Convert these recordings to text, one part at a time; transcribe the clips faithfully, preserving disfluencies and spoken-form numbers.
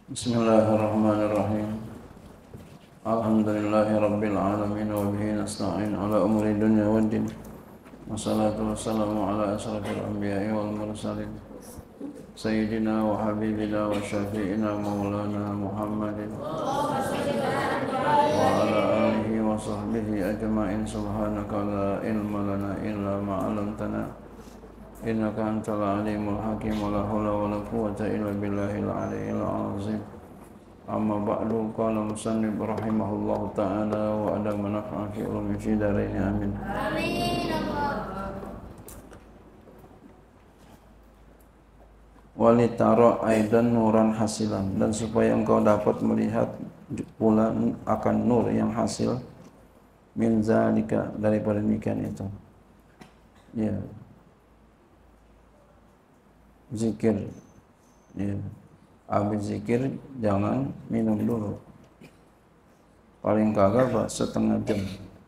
Bismillahirrahmanirrahim. Alhamdulillahi rabbil alamin wa bihi nasta'in ala umuri dunya waddin. Wassalatu wassalamu ala asrafil anbiya'i wal mursalin. Sayyidina wa habibina wa syafi'ina maulana Muhammadin wa ala alihi wa sahbihi ajma'in. Subhanaka la ilma lana illa ma 'allamtana innaka antal alimul hakim. Wa la haula wa la quwwata illa billahil aliyyil azim. Amma ba'du, qala musannif rahimahullahu ta'ala wa adama naf'a fi ulumi fi darain amin. Amin. Walitara aidan nuran hasilan, dan supaya engkau dapat melihat pula akan nur yang hasil min zalika, daripada demikian itu. Ya. Zikir. Ya. Habis zikir jangan minum dulu, paling kagak pak setengah jam,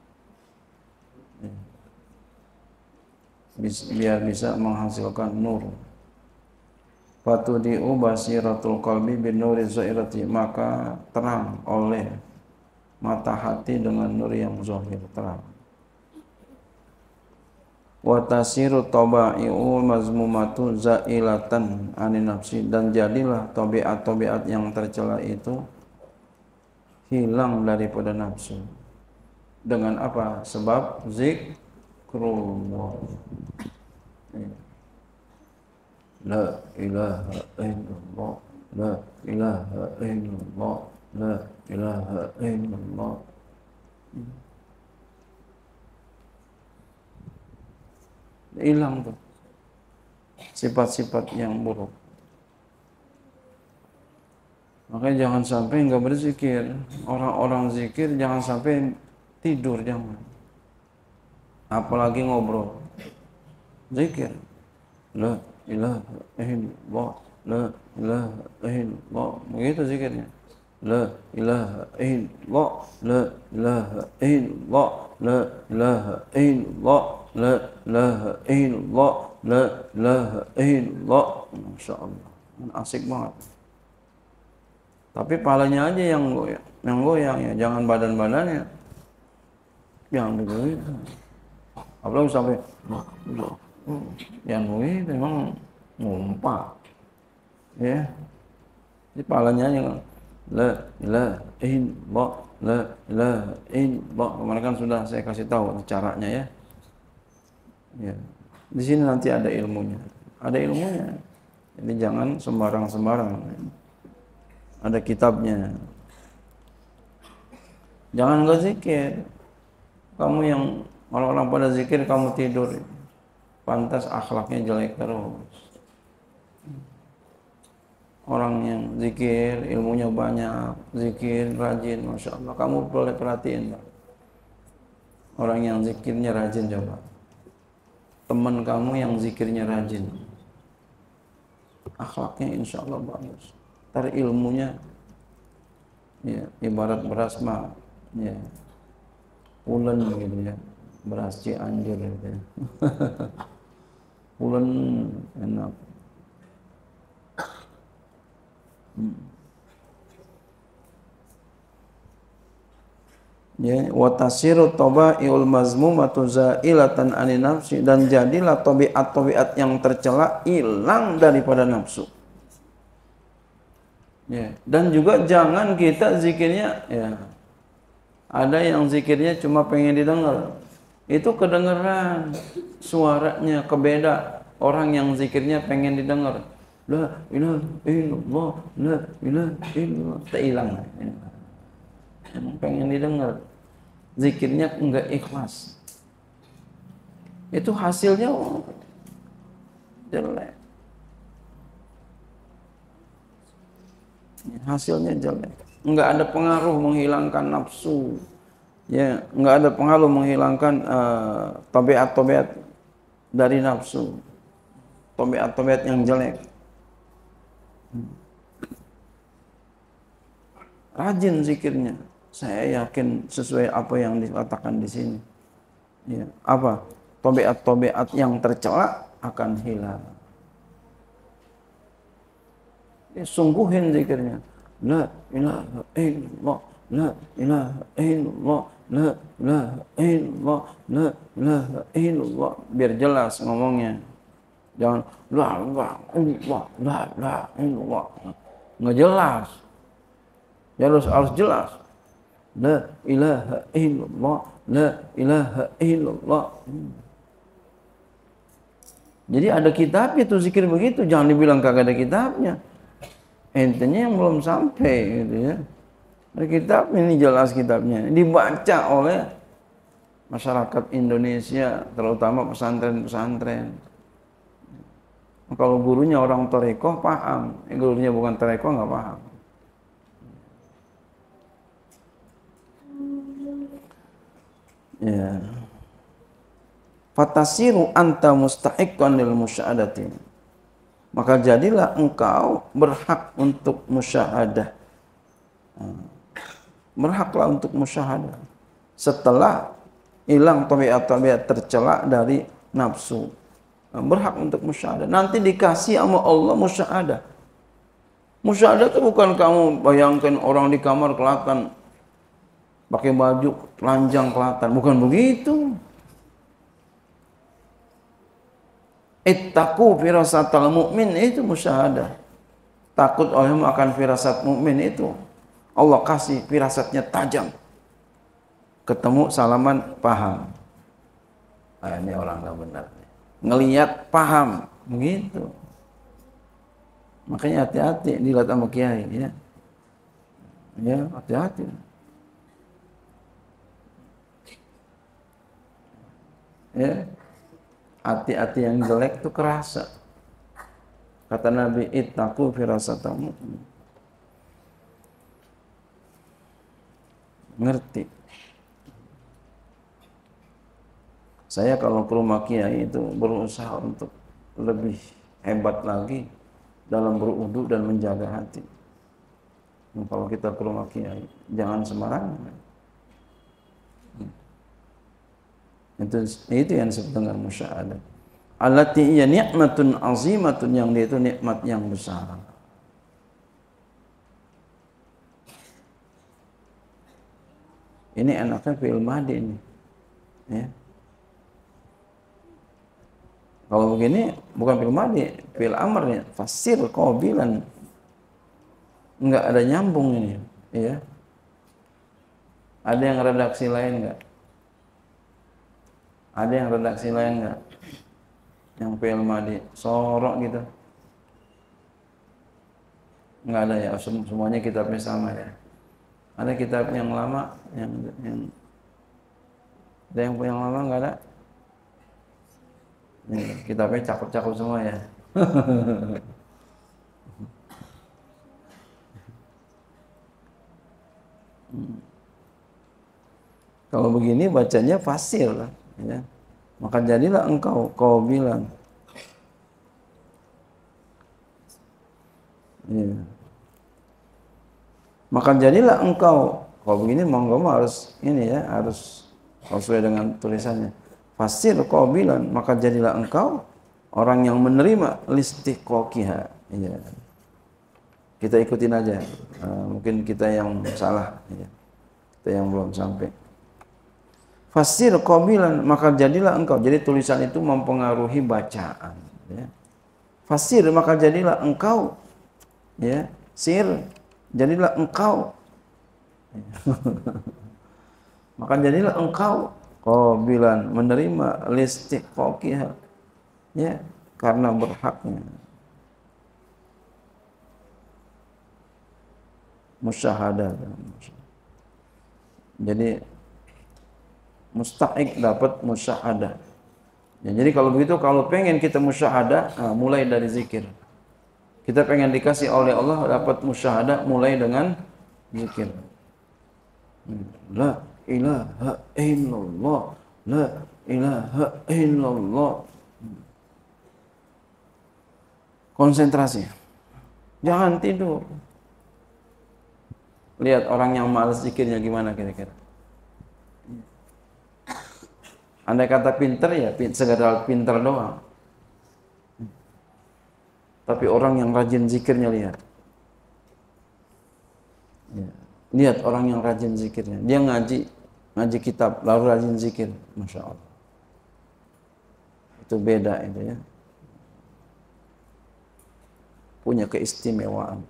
biar bisa menghasilkan nur. Fatudi'u basiratul qalbi bin nuri zairati, maka terang oleh mata hati dengan nur yang zahir, terang. Wa tasiru taba'i'u mazmumatu zailatan anin nafsi, dan jadilah tabiat-tabiat yang tercela itu hilang daripada nafsu. Dengan apa? Sebab zikrullah. La ilaha illallah, la ilaha illallah, la ilaha illallah. Hilang tuh sifat-sifat yang buruk. Makanya jangan sampai enggak berzikir. Orang-orang zikir jangan sampai tidur, jangan. Apalagi ngobrol. Zikir. La ilaha illallah, la ilaha illallah. Begitu zikirnya. La ilaha illallah, la ilaha illallah, la ilaha illallah, la ilaha illallah, la ilaha illallah. Masya Allah, asik banget. Tapi palanya aja yang goyang, yang goyang ya, jangan badan-badannya. Jangan begitu. Apalagi sampai yang begitu memang ngumpat. Ya. Jadi palanya aja kan. La ilaha illallah, la ilaha illallah. Kemarin kan sudah saya kasih tahu caranya ya. Ya. Di sini nanti ada ilmunya. Ada ilmunya. Jadi jangan sembarang-sembarang. Ada kitabnya. Jangan enggak zikir. Kamu yang orang-orang pada zikir kamu tidur. Pantas akhlaknya jelek terus. Orang yang zikir, ilmunya banyak, zikir, rajin, Masya Allah. Kamu boleh perhatiin, Pak. Orang yang zikirnya rajin, coba. Teman kamu yang zikirnya rajin. Akhlaknya insya Allah bagus. Ntar ilmunya, ya, ibarat beras mah, ya, pulen gitu ya. Beras Cianjur gitu ya. Pulen enak. Ya, wa tasiru taba'iul mazmumatu zailatan anin nafsi, dan jadilah tabiat-tabiat yang tercela hilang daripada nafsu. Ya, dan juga jangan kita zikirnya, ya, ada yang zikirnya cuma pengen didengar. Itu kedengeran suaranya kebeda orang yang zikirnya pengen didengar. La ilaha illallah, la ilaha illallah, tak hilang. Emang pengen didengar, zikirnya enggak ikhlas. Itu hasilnya oh, jelek. Hasilnya jelek. Enggak ada pengaruh menghilangkan nafsu. Ya, enggak ada pengaruh menghilangkan uh, tabiat-tabiat dari nafsu. Tabiat-tabiat yang jelek. Rajin zikirnya. Saya yakin sesuai apa yang dikatakan di sini. Ya, apa? Tabiat-tabiat yang tercela akan hilang. Ya, sungguhin zikirnya. la ilaha illallah, la ilaha illallah, la ilaha illallah, la ilaha illallah. Biar jelas ngomongnya. Jangan la ilaha illallah, la ilaha illallah. Nggak jelas. Ya harus, harus jelas. La ilaha illallah, la ilaha illallah. Jadi ada kitabnya tuh zikir begitu, jangan dibilang kagak ada kitabnya. Entenya yang belum sampai gitu ya. Ada kitab, ini jelas kitabnya. Dibaca oleh masyarakat Indonesia, terutama pesantren-pesantren. Kalau gurunya orang tarekoh paham, gurunya bukan tarekoh nggak paham. Ya. Fatasiru anta mustahiqqan lil musyahadati. Maka jadilah engkau berhak untuk musyahadah. Berhaklah untuk musyahadah. Setelah hilang tabiat-tabiat tercela dari nafsu. Berhak untuk musyahadah. Nanti dikasih sama Allah musyahadah. Musyahadah itu bukan kamu bayangkan orang di kamar kelihatan pakai baju telanjang kelihatan. Bukan begitu. Ittaqu firasatal mu'min, itu musyahadah. Takut olehmu akan firasat mukmin itu. Allah kasih firasatnya tajam. Ketemu salaman paham. Ah, ini orang enggak benar. Ngelihat paham, begitu. Makanya hati-hati dilihat sama kiai ya. Ya, hati-hati. Ya. Hati-hati yang jelek itu kerasa. Kata Nabi, ittaqu firasatal mu'min. Ngerti. Saya kalau ke rumah kiai itu berusaha untuk lebih hebat lagi dalam berwudu dan menjaga hati. Dan kalau kita ke rumah kiai, jangan sembarangan. Itu, itu yang disebut dengan musyahadah. Allati iya nikmatun azimatun, yang dia itu nikmat yang besar. Ini enaknya fi'il madhi ini. Ya. Kalau begini bukan fi'il madhi, fi'il amr ya, fasir qabilan. Enggak ada nyambung ini, ya. Ada yang redaksi lain enggak? Ada yang redaksi lain enggak? Yang fi'il madhi sorok gitu. Enggak ada ya, semuanya kitabnya sama ya. Ada kitab yang lama, yang yang ada yang punya yang lama enggak ada? Ini kitabnya cakep-cakep semua ya. Kalau begini bacanya fasir lah, ya. Maka jadilah engkau, kau bilang, ya. Maka jadilah engkau, kalau begini monggo harus ini ya, harus sesuai dengan tulisannya. Fasir kau bilang, maka jadilah engkau orang yang menerima listiqoqiha. Ya. Kita ikutin aja, uh, mungkin kita yang salah, ya. Kita yang belum sampai. Fasir qabilan, maka jadilah engkau. Jadi tulisan itu mempengaruhi bacaan. Ya. Fasir, maka jadilah engkau. Ya, sir, jadilah engkau. Maka jadilah engkau qabilan, menerima listiqoqiha. Ya, karena berhaknya. Musyahadah. Jadi mustahik dapat musyahadah. Ya, jadi kalau begitu, kalau pengen kita musyahadah, nah, mulai dari zikir. Kita pengen dikasih oleh Allah dapat musyahadah, mulai dengan zikir. La ilaha illallah, la ilaha illallah. Konsentrasi. Jangan tidur. Lihat orang yang malas zikirnya gimana kira-kira. Andai kata pinter ya, sekedar pinter doang. Tapi orang yang rajin zikirnya lihat. Lihat orang yang rajin zikirnya. Dia ngaji, ngaji kitab, lalu rajin zikir. Masya Allah. Itu beda itu ya. Punya keistimewaan.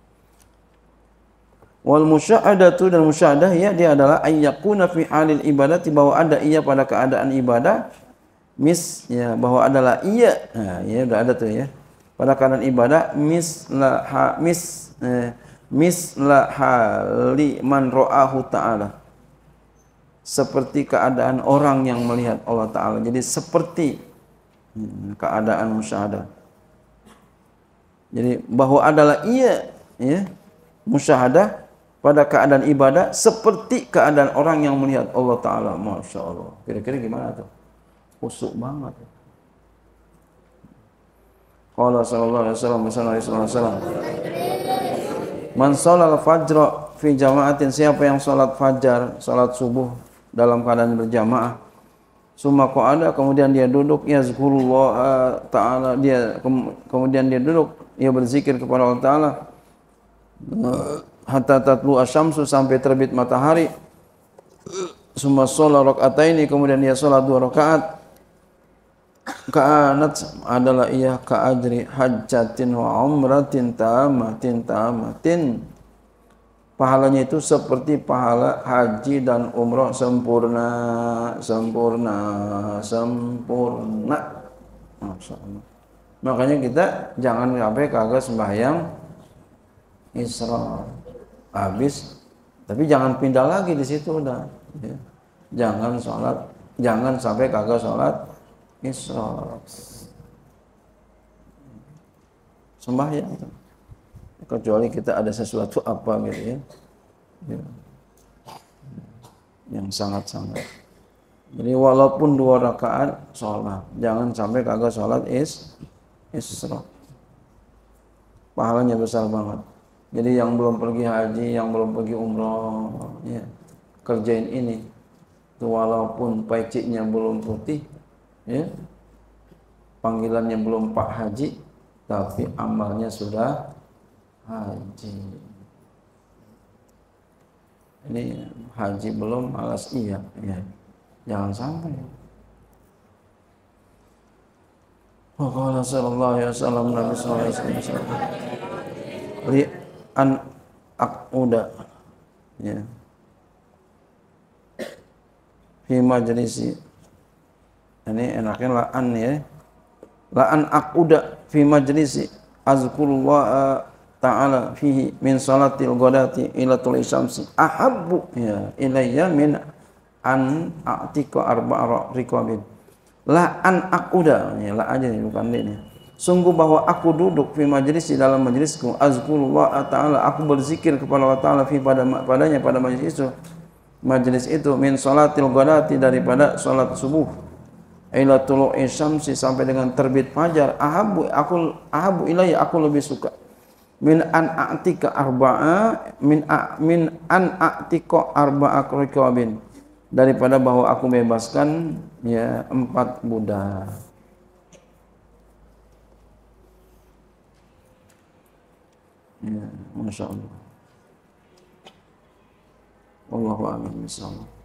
Wal musyahadatu dan musyahadah ya dia adalah ayyakuna fi halil ibadati bahwa ada ia pada keadaan ibadah mis ya bahwa adalah ia nah, ya udah ada tuh ya pada keadaan ibadah misla ha, mis eh, misla hali man ra'ahu ta'ala seperti keadaan orang yang melihat Allah Ta'ala. Jadi seperti hmm, keadaan musyahadah. Jadi bahwa adalah ia ya musyahadah pada keadaan ibadah seperti keadaan orang yang melihat Allah Ta'ala. Masya Allah. Kira-kira gimana tuh? Khusyuk banget. Qala sallallahu alaihi wasallam sallallahu alaihi wasallam man sholal fajra fi jama'atin, siapa yang salat fajar, salat subuh dalam keadaan berjamaah, summa qa'ada, kemudian dia duduk, yazkurullah ta'ala, dia kemudian dia duduk, ia berzikir kepada Allah Ta'ala hatta tatlu asyamsu, sampai terbit matahari, summa sholat rakaataini, kemudian dia salat dua rakaat, ka'anat, adalah ia ka'ajri hajjatin wa umratin tamatin tamatin, pahalanya itu seperti pahala haji dan umrah sempurna sempurna sempurna. Masya Allah. Makanya kita jangan sampai kagak sembahyang Isra habis, tapi jangan pindah lagi di situ udah ya. Jangan sholat, jangan sampai kagak sholat Isra, sembahyang kecuali kita ada sesuatu apa gitu ya, ya. Yang sangat-sangat. Jadi walaupun dua rakaat sholat, jangan sampai kagak sholat is Isra, pahalanya besar banget. Jadi yang belum pergi haji, yang belum pergi umroh, ya, kerjain ini. Itu walaupun peciknya belum putih, ya, panggilannya belum Pak Haji, tapi amalnya sudah haji. Ini haji belum, malas iya, ya. Jangan sampai. Wa qala sallallahu alaihi wasallam Nabi sallallahu alaihi wasallam li an aquda ya fi majlisi, ini enaknya la'an ya, la'an aquda fi majlisi azkurullah ta'ala fihi min salatil ghadati ila tulu'i syamsi ahabbu ya ilayya min an a'tika arba'a riqabin. La'an aquda ya, la aja nih bukan ini. Sungguh bahwa aku duduk fi majlis, di dalam majlisku, azkurullah ta'ala, aku berzikir kepada Allah Ta'ala fi pada padanya pada majlis itu, majlis itu min salatil ghadati, daripada salat subuh, ila tulu'i syamsi, sampai dengan terbit fajar, ahabu aku ahabu ilayya, aku lebih suka min an a'tika arba'a min a, min an a'tika arba'a riqabin, daripada bahwa aku bebaskan ya empat budak. Ya, Masya Allah. Wallahu a'lam bishawab.